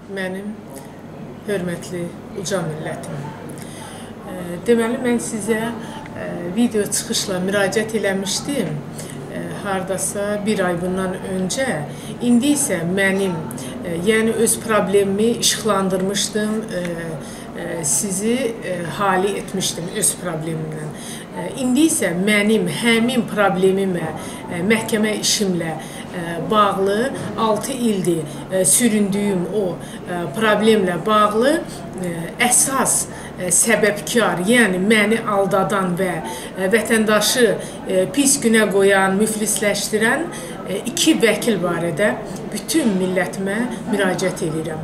mənim hörmətli uca millətim. Deməli, mən sizə video çıxışla müraciət eləmişdim, hardasa bir ay bundan öncə. İndi isə mənim, yəni öz problemimi işıqlandırmışdım, sizi hali etmişdim öz problemimlə. İndi isə mənim həmin problemimə, məhkəmə işimlə bağlı 6 ildir süründüyüm o problemlə bağlı əsas səbəbkar, yəni məni aldadan və vətəndaşı pis günə qoyan, müflisləşdirən 2 vəkil barədə bütün millətimə müraciət edirəm.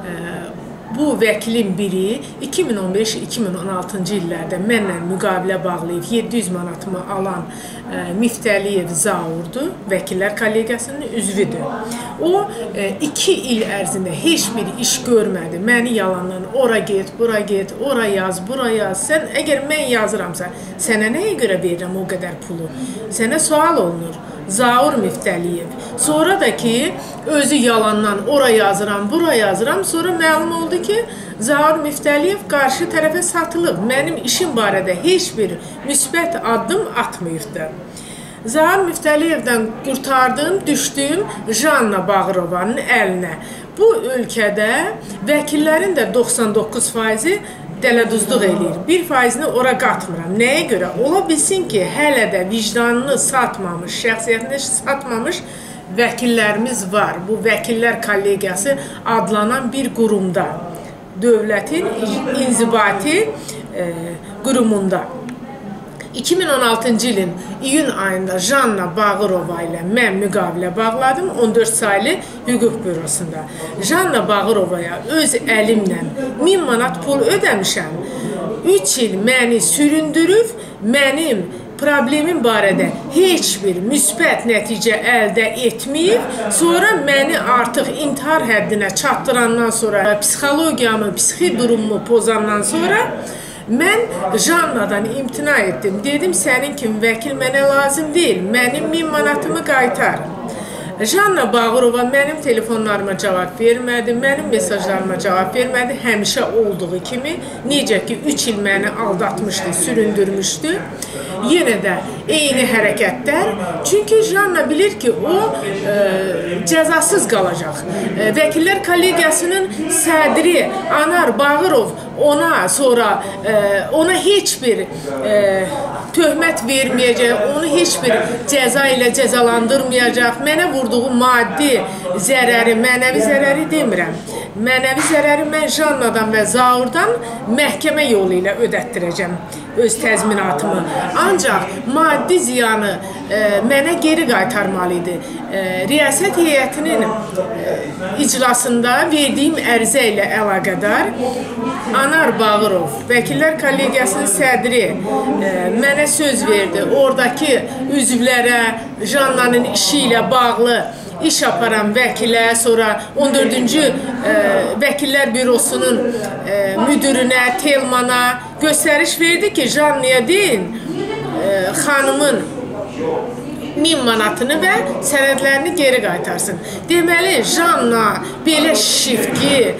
Bu vəkilin biri 2015-2016-cı illərdə mənlə müqavilə bağlayıb 700 manatımı alan Miftəliyev Zaurdur, vəkillər kollegiyasının üzvüdür. O 2 il ərzində heç bir iş görmədi. Məni yalandan ora get, bura get, ora yaz, bura yaz. Sən əgər mən yazıramsa, sənə nəyə görə verirəm o qədər pulu? Sənə sual olunur. Zaur Miftəliyev. Sonra da ki, özü yalandan ora yazıram, bura yazıram. Sonra məlum oldu ki, Zaur Miftəliyev qarşı tərəfə satılıb. Mənim işim barədə heç bir müsbət addım atmayıbdır. Zaur Miftəliyevdən qurtardım, düşdüm Janna Bağırovanın əlinə. Bu ölkədə vəkillərin də 99%-i dələduzluq eləyir. 1%-ni ora qatmıram. Nəyə görə? Ola bilsin ki, hələ də vicdanını satmamış, şəxsiyyətini satmamış vəkillərimiz var. Bu vəkillər kollegiyası adlanan bir qurumda, dövlətin inzibati qurumunda. 2016-cı ilin iyun ayında Janna Bağırova ilə mən müqavilə bağladım 14 saylı hüquq bürosunda. Janna Bağırovaya öz əlimlə 1000 manat pul ödəmişəm. 3 il məni süründürüb, mənim problemim barədə heç bir müsbət nəticə əldə etməyib, sonra məni artıq intihar həddinə çatdırandan sonra, psixologiyamı, psixi durumumu pozandan sonra mən Jannadan imtina etdim. Dedim, sənin kimi vəkil mənə lazım deyil, mənim 1000 manatımı qaytar. Janna Bağırova mənim telefonlarıma cavab vermədi, mənim mesajlarıma cavab vermədi, həmişə olduğu kimi. Necə ki, 3 il məni aldatmışdı, süründürmüşdü. Yenə də eyni hərəkətlər. Çünki Janna bilir ki, o cəzasız qalacaq. Vəkillər kollegiyasının sədri Anar Bağırov ona heç bir töhmət verməyəcək, onu heç bir cəza ilə cəzalandırmayacaq. Mənə vurduğu maddi zərəri, mənəvi zərəri demirəm. Mənəvi zərəri mən Jannadan və Zaurdan məhkəmə yolu ilə ödətdirəcəm öz təzminatımı. Ancaq maddi ziyanı mənə geri qaytarmalı idi. Riyaset heyətinin iclasında verdiyim ərizə ilə əlaqədar Anar Bağırov, vəkillər kollegiyasının sədri mənə söz verdi. Oradakı üzvlərə Jannanın işi ilə bağlı iş aparan vəkilə, sonra 14-cü Vəkillər Bürosunun müdürünə, Telmana göstəriş verdi ki, Jannaya deyin, xanımın 1000 manatını və sənədlərini geri qaytarsın. Deməli, Janna belə şişib ki,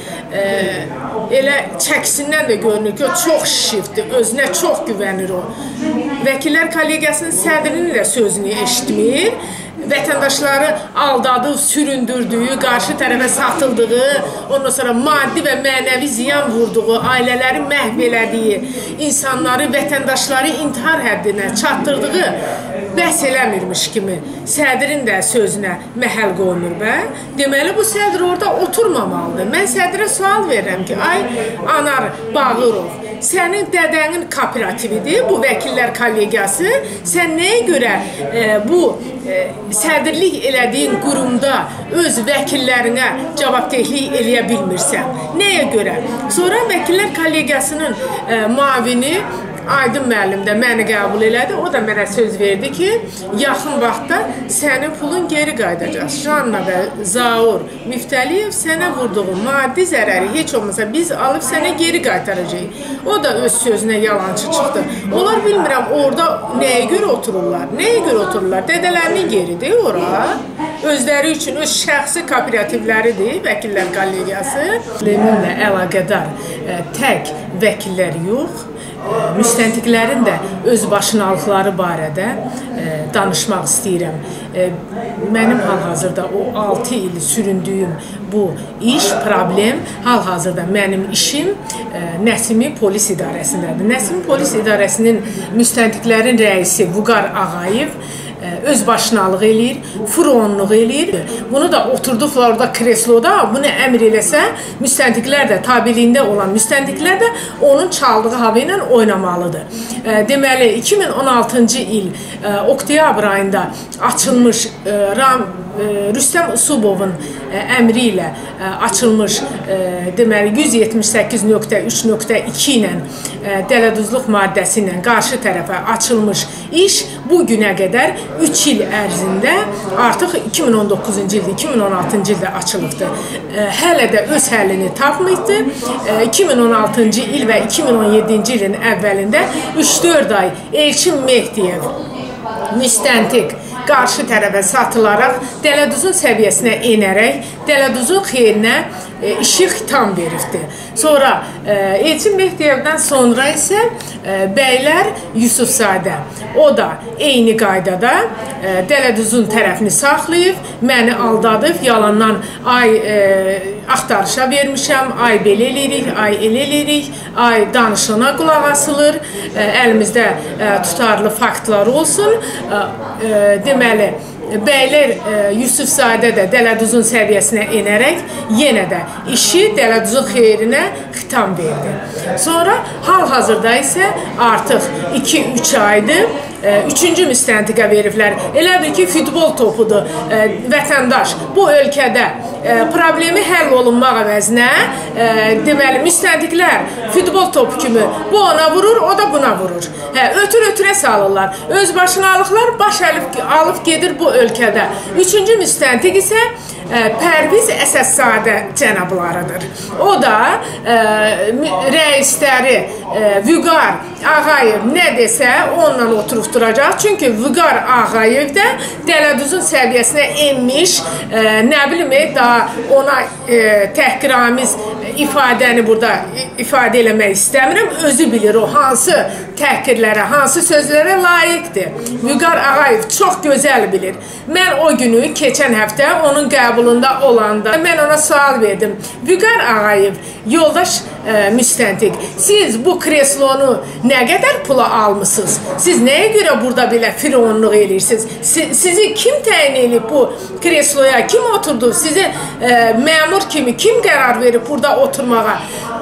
elə çəkisindən də görünür ki, o çox şişibdir, özünə çox güvənir o. Vəkillər kollegiyasının sədrinin də sözünü eşitmir. Vətəndaşları aldadıb, süründürdüyü, qarşı tərəfə satıldığı, ondan sonra maddi və mənəvi ziyan vurduğu, ailələri məhv elədiyi, insanları, vətəndaşları intihar həddinə çatdırdığı bəhs eləmirmiş kimi sədrin də sözünə məhəl qoymur bə. Deməli, bu sədr orada oturmamalıdır. Mən sədrə sual verirəm ki, ay Anar Bağırov, sənin dədənin kooperatividir, bu vəkillər kollegiyası. Sən nəyə görə bu sədrlik elədiyin qurumda öz vəkillərinə cavabdehlik eləyə bilmirsən? Nəyə görə? Sonra vəkillər kollegiyasının müavini Aydın müəllim də məni qəbul elədi. O da mənə söz verdi ki, yaxın vaxtda sənin pulun geri qayıdacaq. Janna və Zaur Miftəliyev sənə vurduğu maddi zərəri heç olmasa biz alıb sənə geri qaytaracağıq. O da öz sözünə yalancı çıxdı. Onlar bilmirəm orada nəyə görə otururlar? Nəyə görə otururlar? Dədələrinin yeridir ora. özləri üçün öz şəxsi kooperativləridir, vəkillər kollegiyası. Problemlə əlaqədar tək vəkillər yox, müstəntiqlərin də özbaşınalıqları barədə danışmaq istəyirəm. Mənim hal-hazırda o 6 il süründüyüm bu iş, problem, hal-hazırda mənim işim Nəsimi Polis İdarəsindədir. Nəsimi Polis İdarəsinin müstəntiqlərin rəisi Vüqar Ağayev özbaşınalıq eləyir, fronluq eləyir. Bunu da oturduqlar orada kresloda, bunu əmr eləsə, müstəntiqlər də, tabiliyində olan müstəntiqlər də onun çaldığı hava ilə oynamalıdır. Deməli, 2016-cı il oktyabr ayında açılmış Rüstəm Usubovun əmri ilə açılmış deməli 178.3.2 ilə dələduzluq maddəsi ilə qarşı tərəfə açılmış iş bu günə qədər 3 il ərzində artıq 2019-cu ildə, 2016-cı ildə açılıbdır. Hələ də öz həllini tapmayıbdır. 2016-cı il və 2017-ci ilin əvvəlində 3-4 ay Elçin Mehdiyev müstəntiq qarşı tərəfə satılaraq dələduzun səviyyəsinə enərək dələduzun xeyrinə işi xitam veribdir. Sonra Elçin Mehdiyevdən sonra isə bəylər Yusufzadə, o da eyni qaydada dələduzun tərəfini saxlayıb, məni aldadıb, yalandan ay axtarışa vermişəm, ay belə eləyirik, ay elə eləyirik, ay danışığına qulaq asılır, əlimizdə tutarlı faktlar olsun. Deməli, bəylər Yusufzadə də dələduzun səviyyəsinə enərək yenə də işi dələduzun xeyrinə xitam verdi. Sonra hal-hazırda isə artıq 2-3 aydır 3-cü müstəntiqə veriblər. Elə bil ki, futbol topudur vətəndaş. Bu ölkədə problemi həll olunmaq əvəzinə deməli, müstəntiqlər futbol topu kimi bu ona vurur, o da buna vurur. Ötür-ötürə salırlar. Özbaşınalıqlar baş alıb gedir bu ölkədə. 3-cü müstəntiq isə Pərviz Əsədzadə cənablarıdır. O da rəisləri Vüqar Ağayev nə desə onunla oturub duracaq. Çünki Vüqar Ağayev də dələduzun səviyyəsinə enmiş, nə bilim, daha ona təhqiramiz ifadəni burada ifadə eləmək istəmirəm. Özü bilir o hansı təhqirlərə, hansı sözlərə layiqdir. Vüqar Ağayev çox gözəl bilir. Mən o günü, keçən həftə onun qəbulunda olanda mən ona sual verdim. Vüqar Ağayev, yoldaş müstəntiq, siz bu kreslonu nə qədər pula almışsınız? Siz nəyə görə burada belə fironluq eləyirsiniz? Sizi kim təyin edib bu kresloya? Kim oturdu? Sizi məmur kimi kim qərar verib burada oturmağa?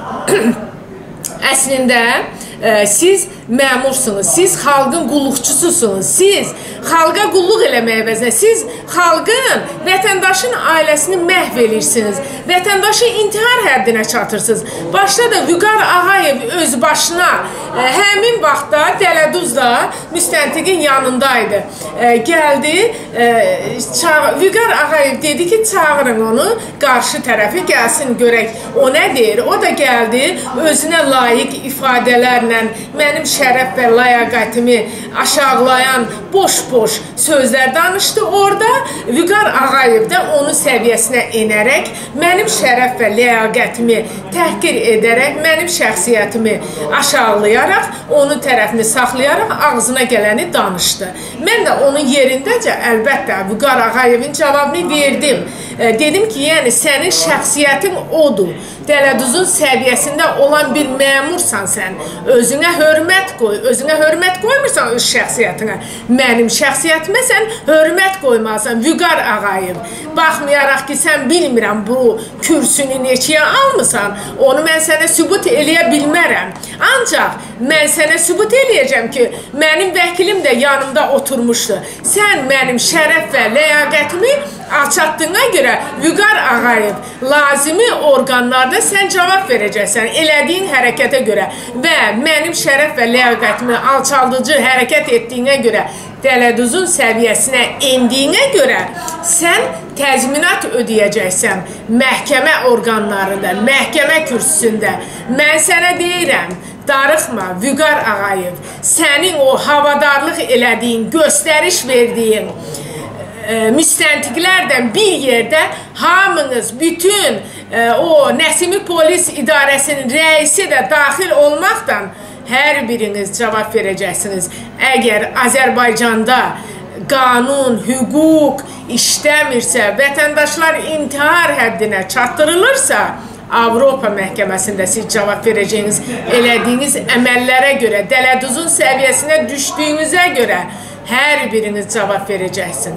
Əslində, siz məmursunuz, siz xalqın qulluqçususunuz, siz xalqa qulluq eləməyə əvəzinə, siz xalqın, vətəndaşın ailəsini məhv edirsiniz, vətəndaşı intihar həddinə çatırsınız. Başda da Vüqar Ağayev öz başına həmin vaxtda dələduzla müstəntiqin yanındaydı. Gəldi, Vüqar Ağayev dedi ki, çağırın onu, qarşı tərəfi gəlsin görək, o nə deyir? O da gəldi, özünə layiq ifadələrlə mənim şərəf və ləyaqətimi aşağılayan boş-boş sözlər danışdı orada. Vüqar Ağayev də onun səviyyəsinə enərək, mənim şərəf və ləyaqətimi təhqir edərək, mənim şəxsiyyətimi aşağılayaraq, onun tərəfini saxlayaraq ağzına gələni danışdı. Mən də onun yerindəcə əlbəttə Vüqar Ağayevin cavabını verdim. Dedim ki, yəni sənin şəxsiyyətin odur. Dələduzun səviyyəsində olan bir məmursan sən. Özünə hörmət qoy. Özünə hörmət qoymursan öz şəxsiyyətinə. Mənim şəxsiyyətimə sən hörmət qoymalısan. Vüqar Ağayev. Baxmayaraq ki, sən bilmirəm bu kürsünü neçəyə almısan, onu mən sənə sübut eləyə bilmərəm. Ancaq mən sənə sübut eləyəcəm ki, mənim vəkilim də yanımda oturmuşdu. Sən mənim şərəf və ləyaqətimi alçatdığına görə Vüqar Ağayev, lazımi orqanlarda sən cavab verəcəksən elədiyin hərəkətə görə və mənim şərəf və ləyaqətimi alçaldıcı hərəkət etdiyinə görə, dələduzun səviyyəsinə endiyinə görə sən təzminat ödəyəcəksən məhkəmə orqanlarında, məhkəmə kürsüsündə. Mən sənə deyirəm, darıxma Vüqar Ağayev, sənin o havadarlıq elədiyin, göstəriş verdiyin müstəntiqlərdən bir yerdə hamınız, bütün o Nəsimi Polis İdarəsinin rəisi də daxil olmaqdan hər biriniz cavab verəcəksiniz. Əgər Azərbaycanda qanun, hüquq işləmirsə, vətəndaşlar intihar həddinə çatdırılırsa, Avropa məhkəməsində siz cavab verəcəyiniz, elədiyiniz əməllərə görə, dələduzun səviyyəsinə düşdüyünüzə görə hər biriniz cavab verəcəksiniz.